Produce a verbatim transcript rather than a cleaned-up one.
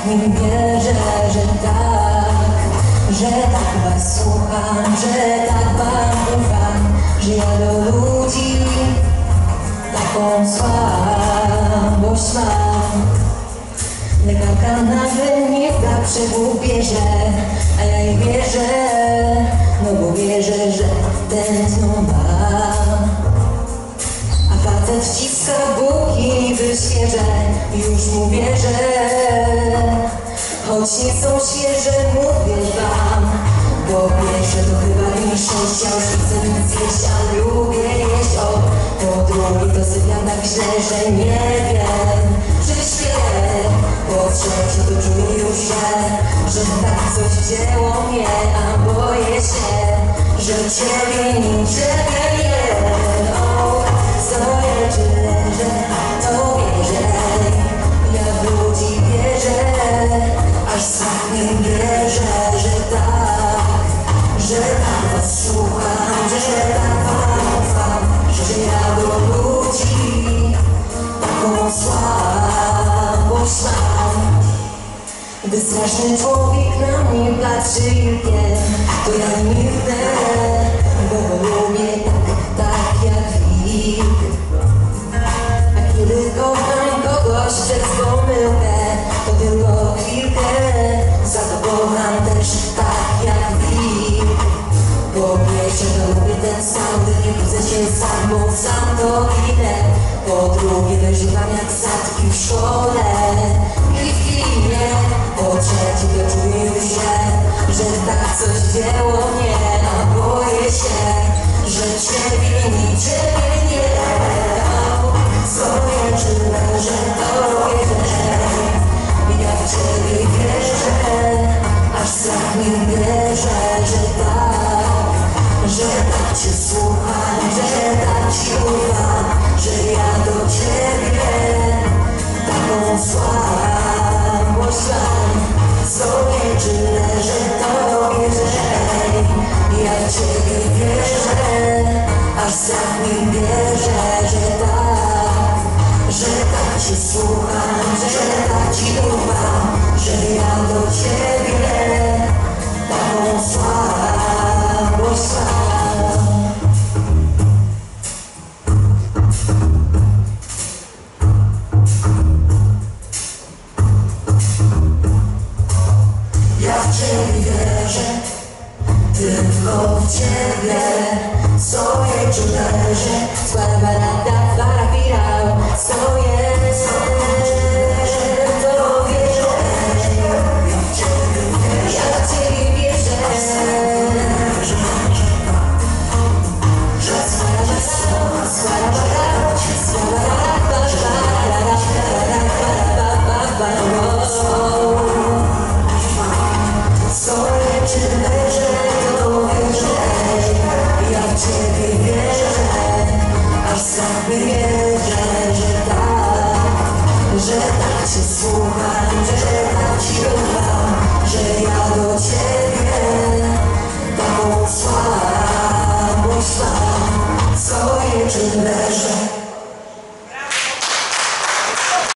nim wierzę, że tak, że tak was słucham, że tak wam ufam, że ja do ludzi taką słabość mam. Lekarka nagle nie da przegubierze, a ja jej wierzę, no bo wierzę, że tętno ma. A facet wciska buki wyświeże, już mu wierzę, choć nie są świeże, mówię wam. Po pierwsze to chyba mniejszość, ja już nie chcę nic jeść, a lubię jeść. O, po drugie to sypiam tak źle, że nie wiem, czy śpię. Po trzecie to czuję już, że, że tak coś wzięło mnie, a boję się, że ciebie niczego nie. O, stoję czy leżę, to wierzę, ja w ludzi wierzę, aż sam nie wierzę, że tak, że tak was słucham, że tak wam ufam, że ja do ludzi taką słabość mam. Gdy straszny człowiek na mnie patrzy wilkiem, to ja milknę, bo go lubię tak, tak jak wilk. A kiedy kocham kogoś przez pomyłkę, to tylko chwilkę, za to kocham też tak jak wilk. Po pierwsze to lubię ten sam, gdy nie budzę się sam, bo sam to idę. Po drugie dojrzewam jak sadki w szkole i w kinie. Po trzecie to czuję już, że, że tak coś wzięło mnie, a boję się, że ciebie niczego nie. Stoję czy leżę, to wierzę, ja w ciebie wierzę, aż strach mi bierze, że tak, że tak cię słucham, że tak ci ufam, że ja do ciebie taką słabość mam. Stoję czy leżę, to wierzę, ja w ciebie wierzę, aż strach mi bierze, że tak, że tak cię słucham, że tak ci ufam, że ja do ciebie taką słabość mam. Ja w ciebie wierzę, tylko w ciebie stoję czy leżę, składa barabira, stoję, to wierzę, ja w ciebie wierzę, ja w ciebie wierzę, że składa słowa, składa barabira, stoję czy leżę, to wierzę, ja w ciebie wierzę, aż sam wierzę, że tak, że tak cię słucham, że tak ci ufam, że ja do ciebie taką słabość mam. Stoję czy leżę,